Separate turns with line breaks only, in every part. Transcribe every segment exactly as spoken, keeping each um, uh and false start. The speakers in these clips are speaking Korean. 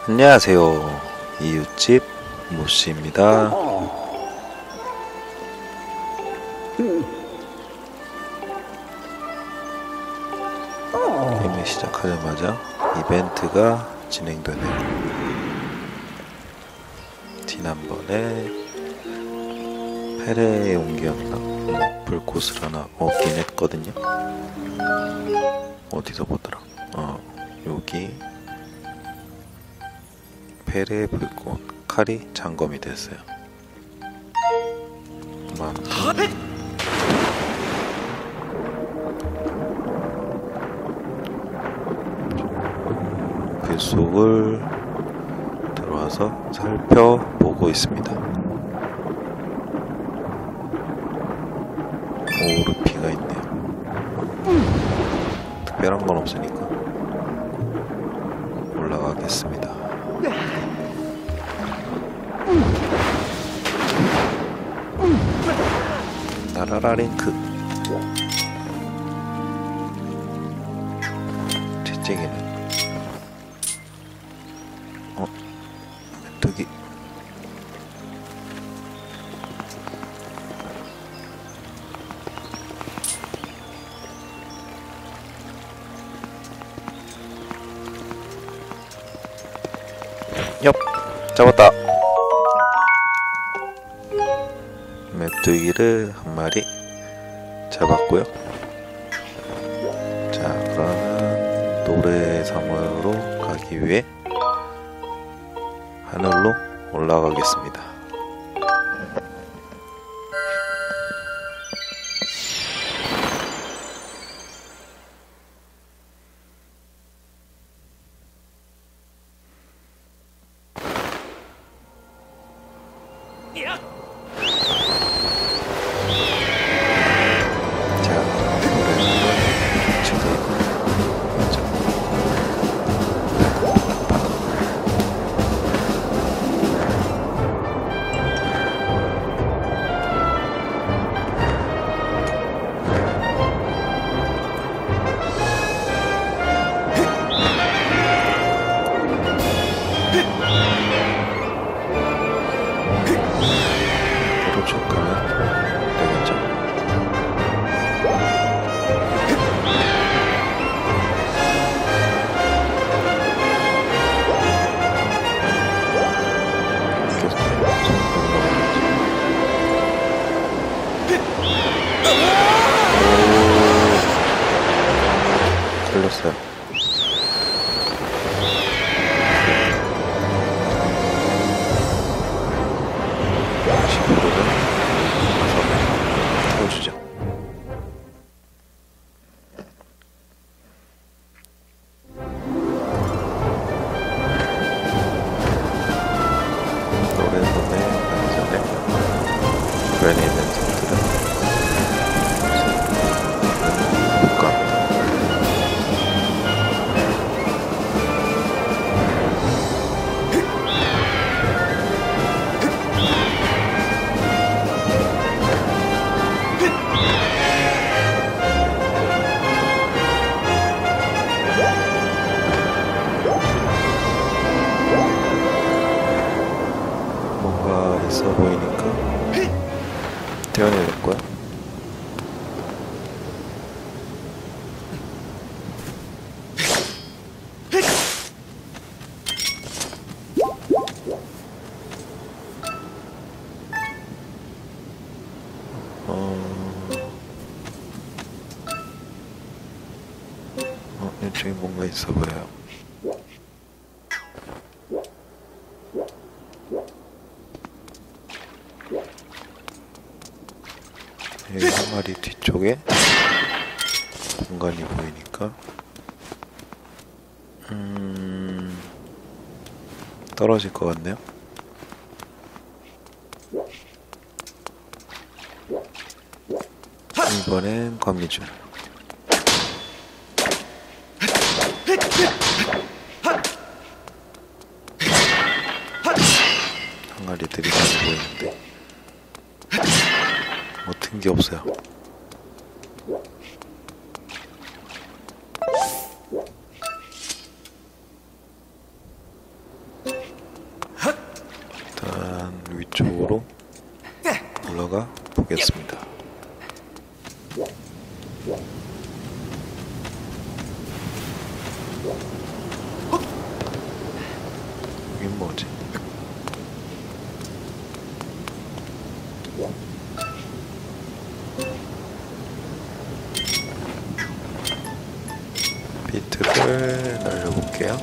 안녕하세요. 이웃집 모씨입니다. 게임을 시작하자마자 이벤트가 진행되네요. 지난번에 페레의 온기였나? 불꽃을 하나 얻긴 했거든요. 어디서 보더라? 어, 여기 페레의 불꽃 칼이 점검이 됐어요. 아무튼 뱃속을 들어와서 살펴보고 있습니다. 오르피가 있네요. 특별한 건 없으니까 올라가겠습니다. 나라라 링크. 채찍이는 어? 메뚜기. 엽! 잡았다! 메뚜기를 한 마리 잡았고요. 자, 그러면 노래섬으로 가기 위해 하늘로 올라가겠습니다. 걸렸어요. 십오로는 가서 태워주죠. 노래섬에 가기 전에 주변에 있는 섬들은 있어 보이니까 태워낼 거야. 어, 어, 이쪽에 뭔가 있어 보여요. 여기 한 마리 뒤쪽에 공간이 보이니까 음... 떨어질 것 같네요. 이번엔 거미줄. 항아리들이 많이 보이는데 뭐 튼 게 없어요. 일단 위쪽으로 올라가 보겠습니다. 여긴 뭐지? 비트를 날려볼게요.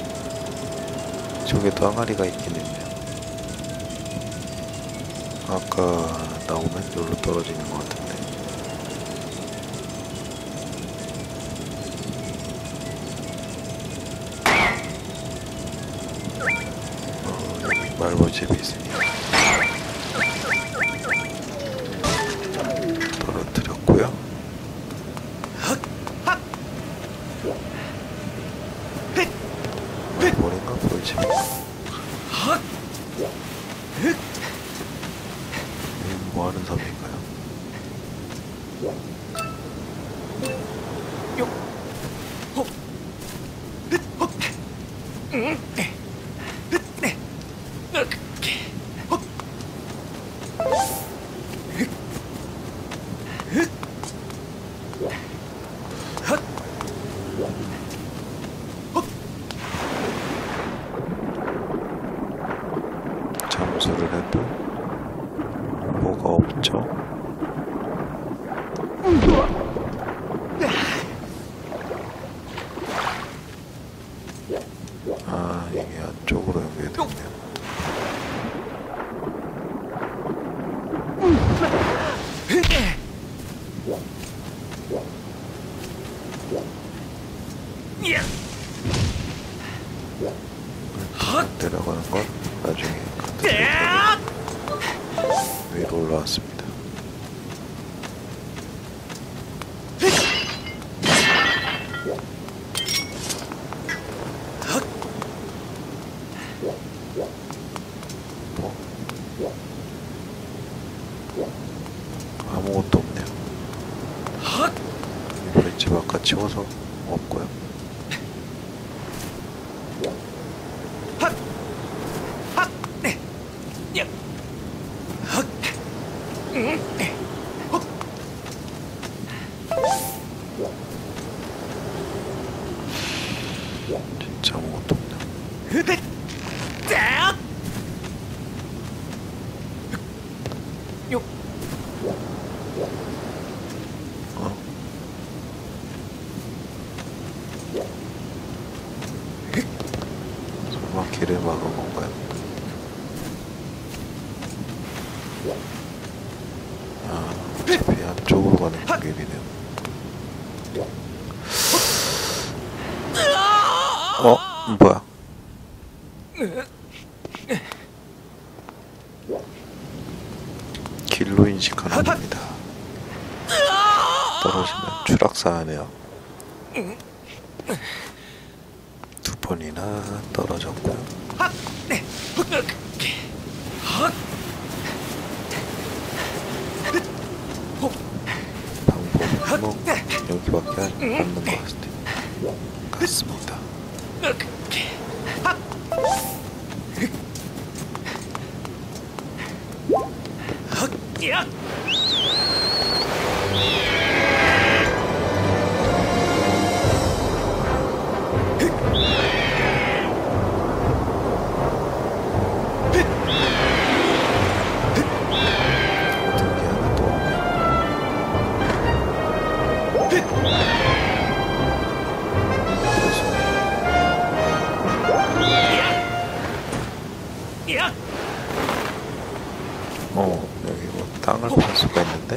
저기도 항아리가 있긴 있네요. 아까 나오면 여기로 떨어지는 것 같은데. 어, 여기 말벌집이 있으니 떨어뜨렸고요. 말벌인가 벌집인가? 이 뭐하는 섬인가요? 잠수를 해도 뭐가 없죠? 아, 이게 안쪽으로 연결되네요. 일단 내려가는 건 나중에 위로 올라왔습니다. 뭐 아무것도 없네요. 벌집 아까 치워서 없고요. 진짜 아무것도 없네요. 어? 설마 길을 막은 건가요? 아, 어차피 안쪽으로 가는 길이네요. 어? 뭐야? 길로 인식하는 겁니다. 떨어지면 추락사하네요. 두 번이나 떨어졌고요. 방법은 뭐 여기밖에 없는 것 같습니다. 어, 여기 뭐 땅을 팔 수가 있는데?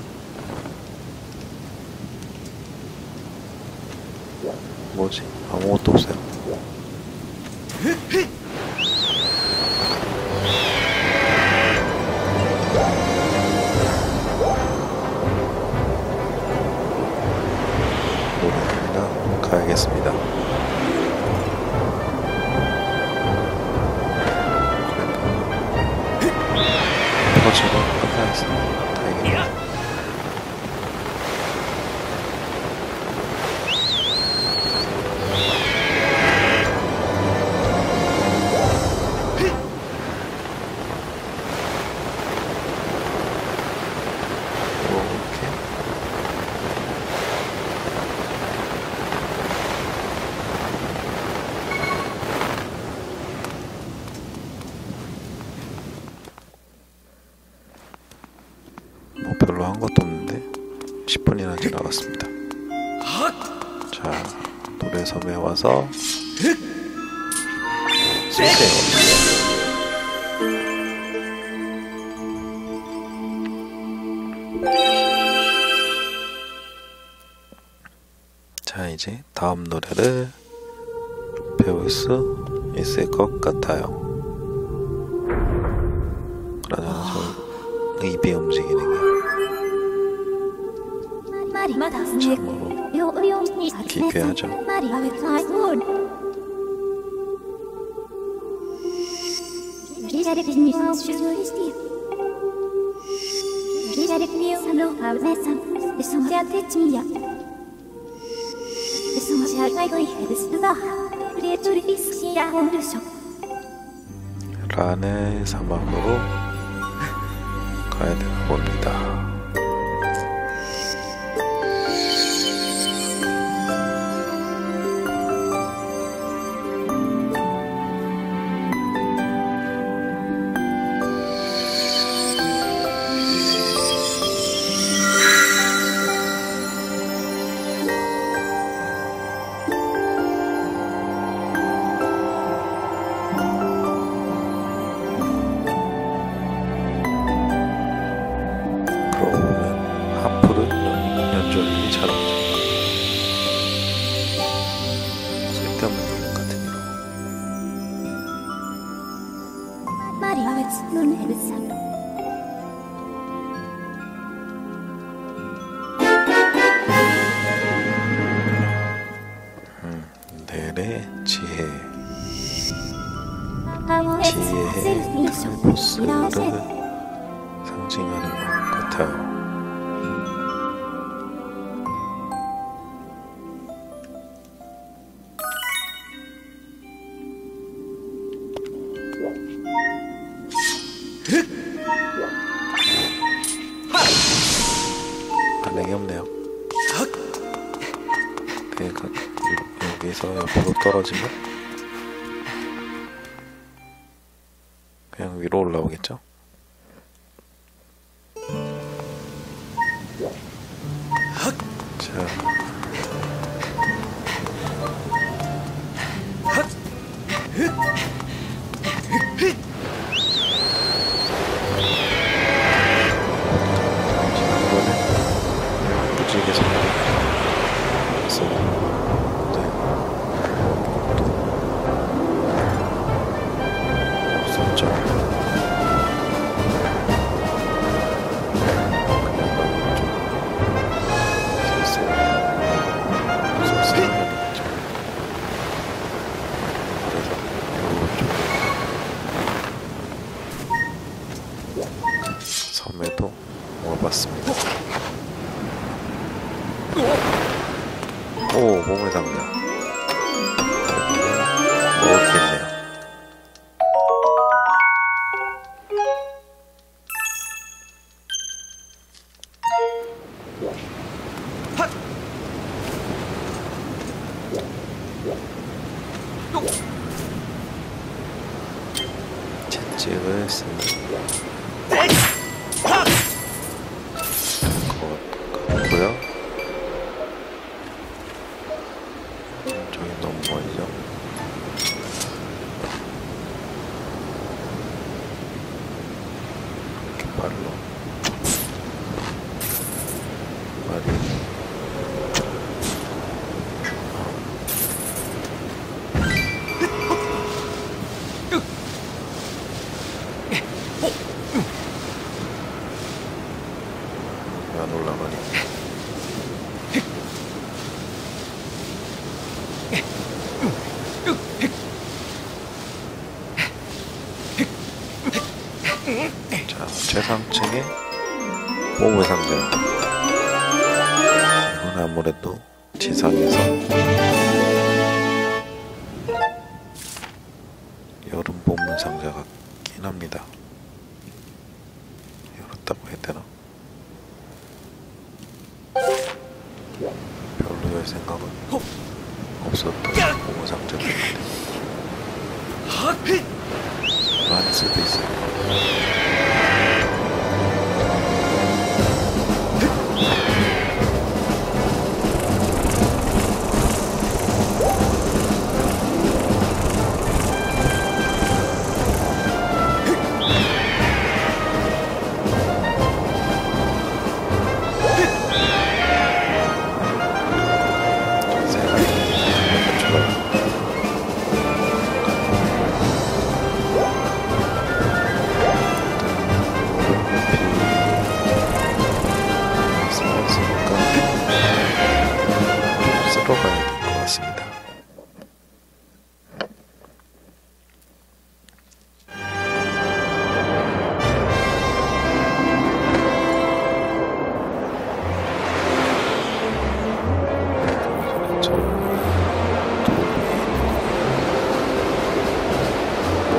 뭐지? 아무것도 없어요. 모르겠나? 가야겠습니다. 터지고 끝났어. 다행이다. 별로 한 것도 없는데 십 분이나 지나갔습니다. 자, 노래섬에 와서 쏘세요. 자, 이제 다음 노래를 배울 수 있을 것 같아요. 그러잖아, 저 입이 움직이는 게 참으로 기괴하죠. 란의 사막으로 가야 되나 봅니다. 연주하기 잘하죠. 쓸데없는 노래 같은 이로. 음, 넬의 지혜. 지혜의 보스를 상징하는 것 같아요. 반응이 없네요. 그러니까 여기서 옆으로 떨어지면 그냥 위로 올라오겠죠? 자, 섬에도 와봤습니다. 오, 몸을 담냐. 먹었겠네요. 채찍을 쓰는 것 같고요. 저기 너무 멀죠? 이렇게 발로 말이 안 올라가니. 자, 최상층의 보물 상자. 이건 아무래도 지상에서 여름 보물 상자 같긴 합니다. 열었다고 해야 되나? 별로 열 생각은 없었던 보물 상자인데 많을 수도 있어요.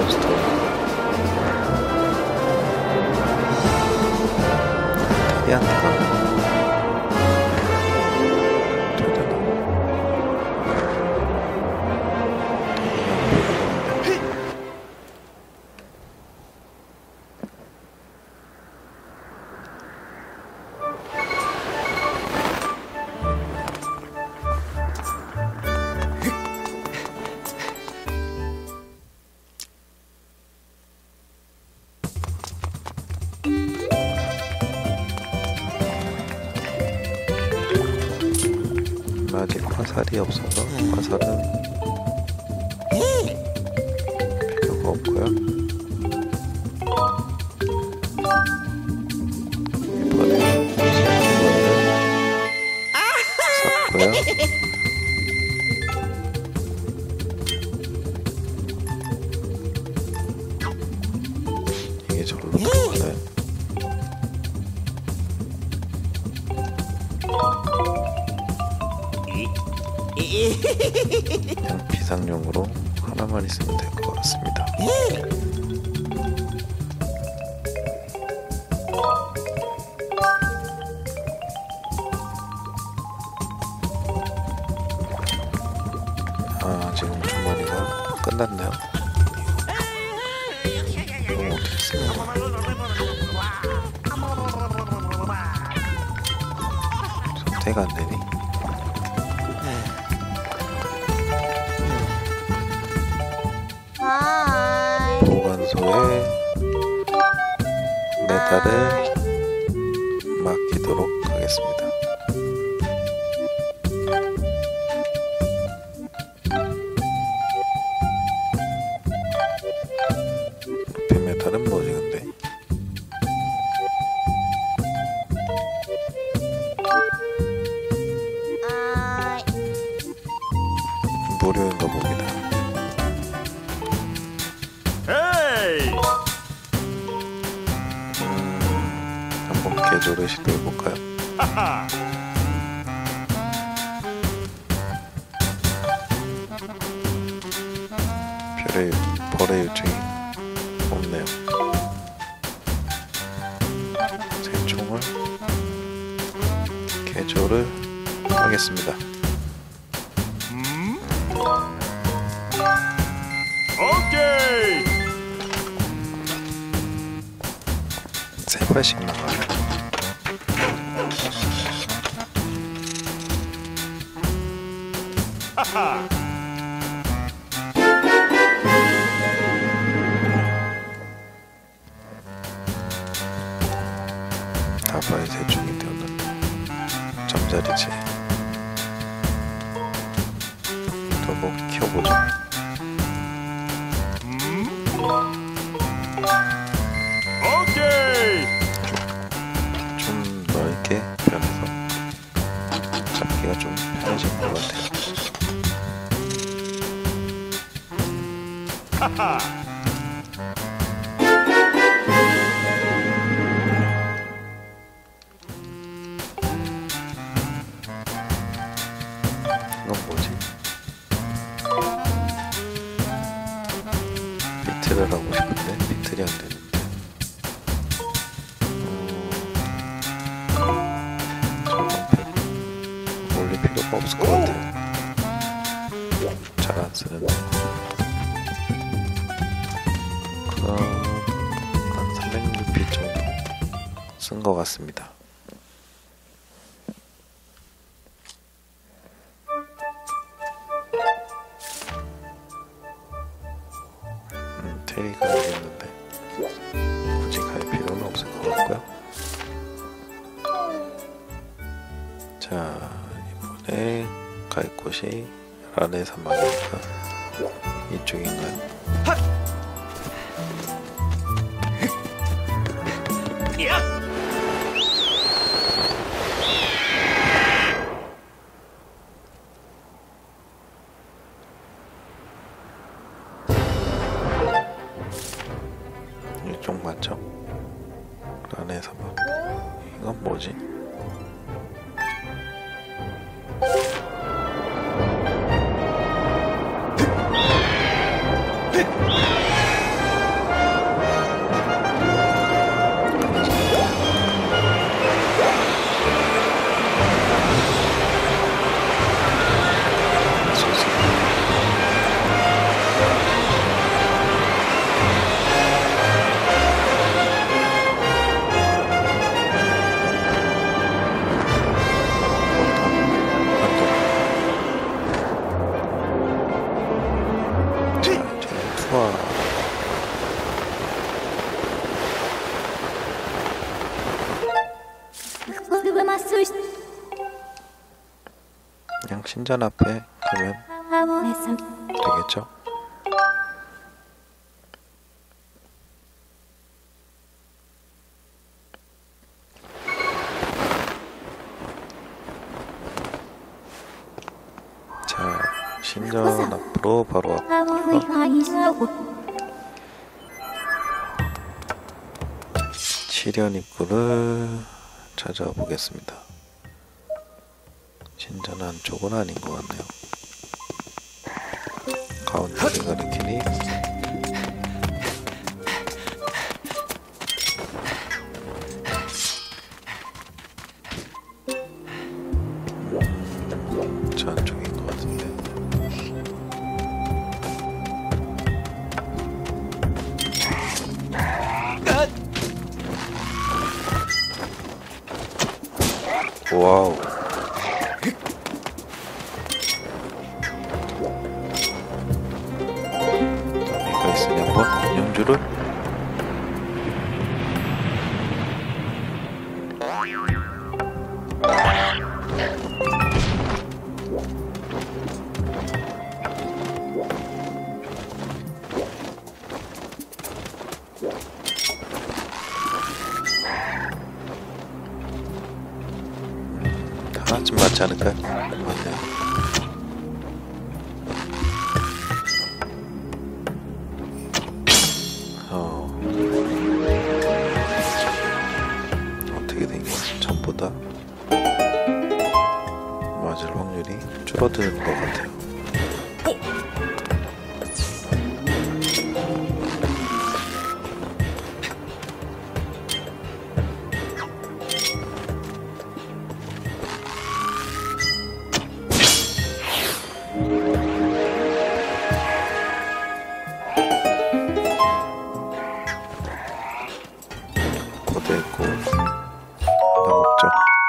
몬스터. 테리한테가 아직 화살이 없어서 화살은 필요가 없고요. 이번에 샀고요. 이게 절로 들어가나요? 그냥 비상용으로 하나만 있으면 될 것 같습니다. 아, 지금 주머니가 끝났네요. 이거 어떻게 쓰냐? 선택 안 되니? 보관소에 메달을 맡기도록 하겠습니다. 옆에 메달은 뭐지 근데? 무료인가 봅니다. 개조를 시도해볼까요? 별의, 벌의 요청이 없네요. 새 총을 개조를 하겠습니다.
음? 오케이!
세 발씩 나가요.
하하!
다바의 새 총이 되었는데 잠자리지. 또 뭐 켜보죠.
음? 오케이!
좀 넓게 변해서 잡기가 좀 편해진 것 같아요.
하하!
이건 뭐지? 비트를 하고 싶은데 비트리 안 되는데. 음, 올릴 필요가 없을 것 같아요. 잘 안 쓰는데. 그럼 한 삼백육 피 정도 쓴 것 같습니다. 음, 테리가 여기 있는데 굳이 갈 필요는 없을 것 같고요. 자, 이번에 갈 곳이 라네 사막이니까 이쪽인가요? 이쪽 맞죠? 라네 사막. 이건 뭐지? 신전 앞에 가면 되겠죠? 자, 신전 앞으로 바로 앞으로 시련 입구를 찾아보겠습니다. 신전 안쪽은 아닌 것 같네요. 가운데를 가리키니 저 안쪽인 것 같은데. 와우. 얘가 있으니 한번 영주를 하나쯤 맞지 않을까요? 맞네요. 어... 어떻게 된 거지? 전보다 맞을 확률이 줄어드는 것 같아요. 고대고 나먹죠.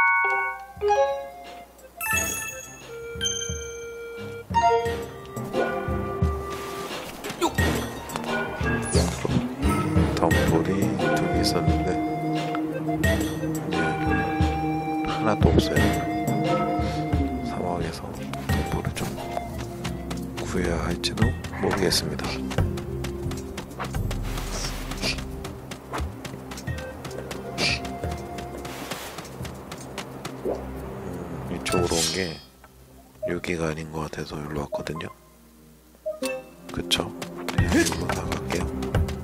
덤불이 두 개 있었는데 이제 하나도 없어요. 사막에서 덤불을 좀 구해야 할지도 모르겠습니다. 이쪽으로 온 게 여기가 아닌 것 같아서 여기로 왔거든요. 그쵸? 그냥 여기로 나갈게요.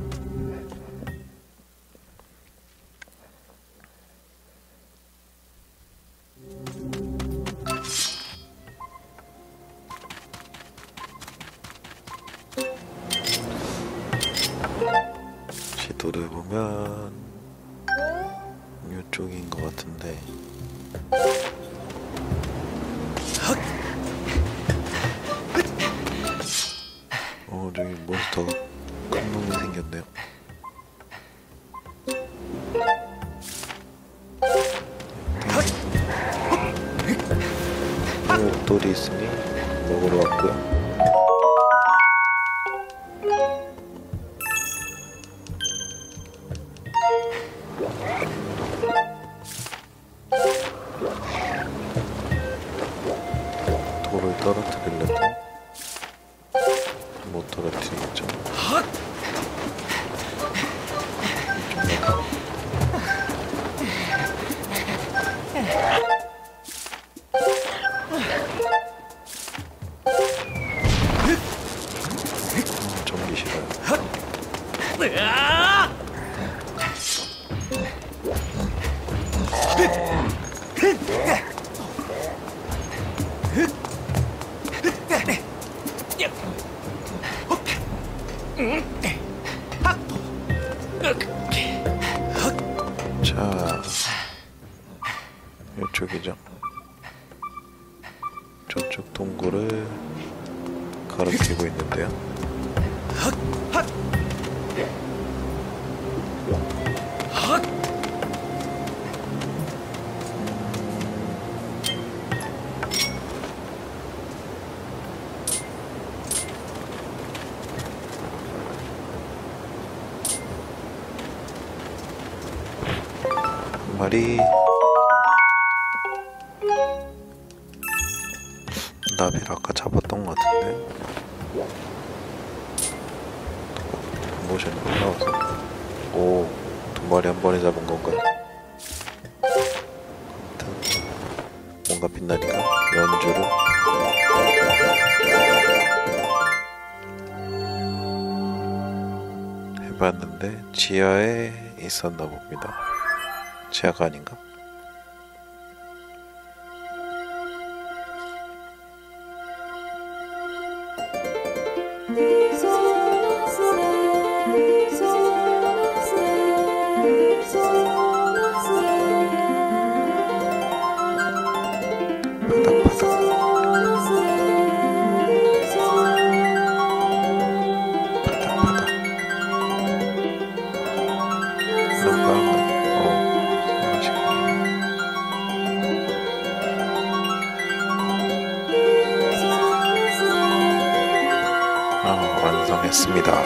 지도를 보면 이쪽인 것 같은데 어, 저기 몬스터가 큰 놈이 생겼네요. 목돌이 있으니 먹으러 왔고요. 돌을 떨어뜨리려고 못 떨어뜨리겠죠. 음, 전기 싫어요. 자, 이쪽이죠. 저쪽 동굴을 가리키고 있는데요. 한 마리 나비를 아까 잡았던 것 같은데. 모션이 올라와서. 오, 두 마리 한 번에 잡은 건가요? 아무튼 뭔가 빛나니까 연주를. 해봤는데 지하에 있었나 봅니다. 지하가 아닌가? 완성했습니다.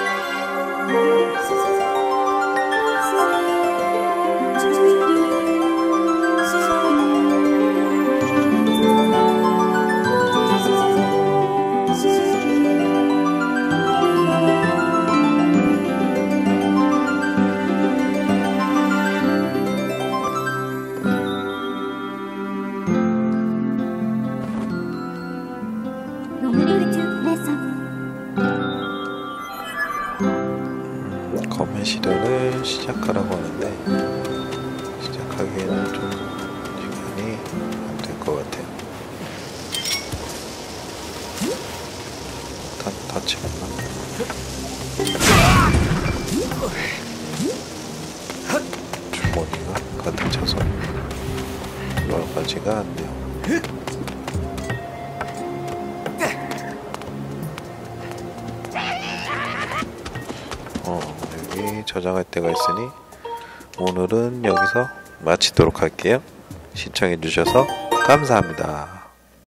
검의 시련을 시작하라고 하는데 시작하기에는 좀 시간이 안 될 것 같아요. 다, 다치겠나? 주머니가 가득 차서 올라가지가 않네요. 어, 여기 저장할 때가 있으니 오늘은 여기서 마치도록 할게요. 시청해주셔서 감사합니다.